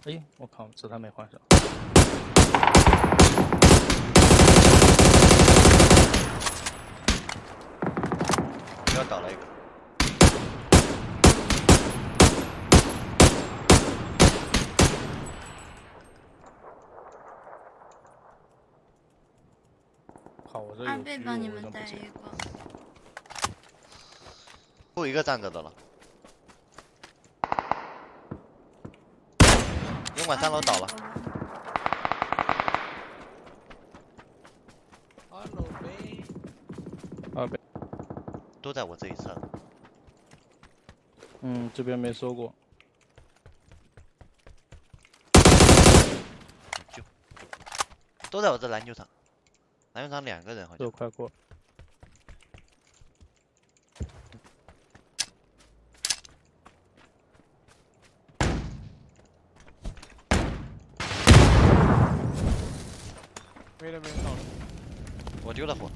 哎，我靠，子弹没换上。 又倒了一个。 好，我这有狙， 二倍帮你我为什么不捡？ 们带一个。 后一个站着的了。勇管3楼倒了。 二倍。 都在我这一侧。 嗯，这边没收过。 就都在我这篮球场，篮球场2个人好像。 都快过。 没了没了，倒了。 我丢了火。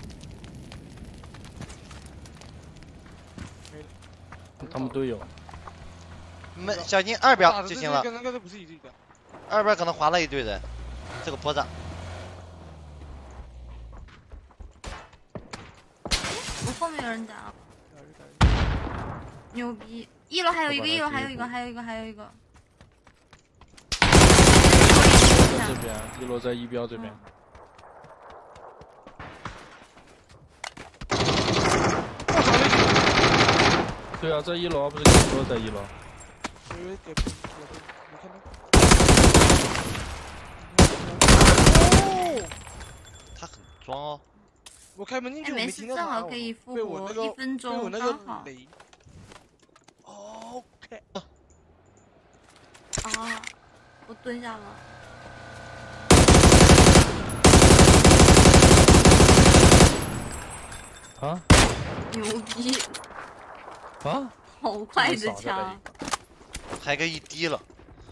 没了。 他们都有。 没，小心2标就行了。 那个不是一队的。 2标可能划了一队人，这个坡上。 我后面有人打。牛逼！1楼还有一个，1楼还有一个，还有一个，还有一个。 这边1楼在1标这边。对啊，在1楼，不是跟你说在1楼。 他很装哦。 我开门进去，我没事， 没听到他。 正好可以复活1分钟，刚好。 OK。 啊，我蹲下了。 啊！ 牛逼！ 啊！ 好快的枪！ 还个1滴了。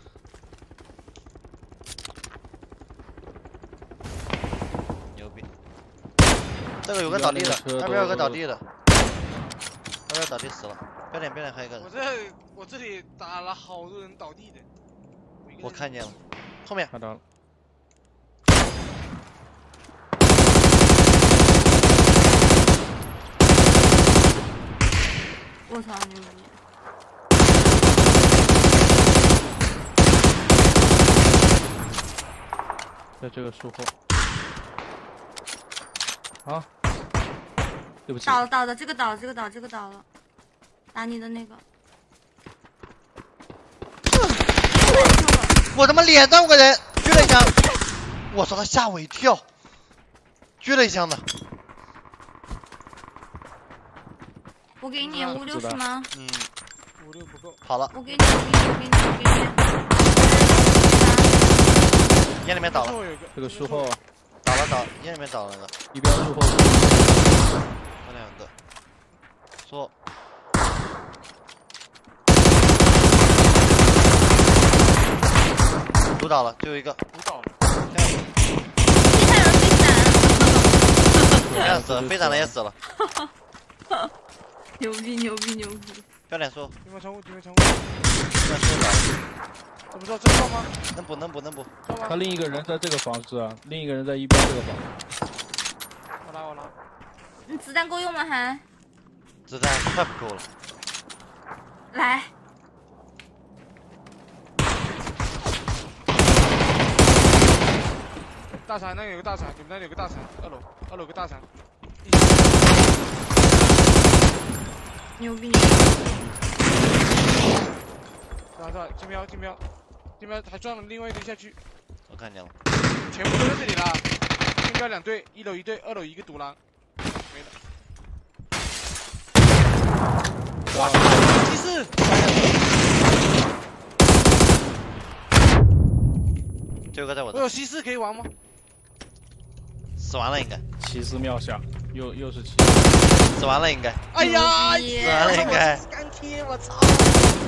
牛逼！这个有个倒地的，2边有个倒地的，2边倒地死了。标点还有一个人。 我这里打了好多人倒地的。 我看见了，后面。 看到了。 我操，牛逼！ 在这个树后。啊！对不起。 倒的，这个倒了。打你的那个。 我他妈脸上有个人，狙了一枪。我操，他吓我一跳，狙了一枪的。 我给你560吗？ 嗯 ，56不够。 好了。 我给你。 烟里面倒了。 这个树后。 倒了，烟里面倒了个。 1标树后。 那2个。说。毒倒了，最后一个。 毒倒了。 飞闪了也死了。 牛逼！ 标点说。 对面窗户。 标点说倒了。 怎么知道真爆吗？ 能补。 他另一个人在这个房子啊，另一个人在1标这个房子。 我拉。 你子弹够用吗？还？ 子弹快不够了。 来。 大铲那有个大铲，你们那里有个大铲，2楼有个大铲。 牛逼！ 进标，还撞了另外一队下去。 我看见了。 全部都在这里了。进标2队，1楼1队，2楼1个独狼。没了。哇！骑士。 这个在我这。 我有西施可以玩吗？ 死完了应该。 骑士妙下，又是骑士。 死完了应该。 哎呀！ 死完了应该。 干贴，我操！